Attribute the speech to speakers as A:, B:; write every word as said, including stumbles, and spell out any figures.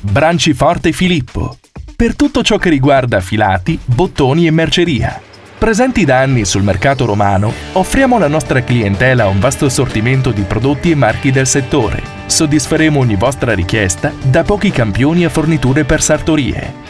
A: Branciforte Filippo. Per tutto ciò che riguarda filati, bottoni e merceria. Presenti da anni sul mercato romano, offriamo alla nostra clientela un vasto assortimento di prodotti e marchi del settore. Soddisferemo ogni vostra richiesta, da pochi campioni a forniture per sartorie.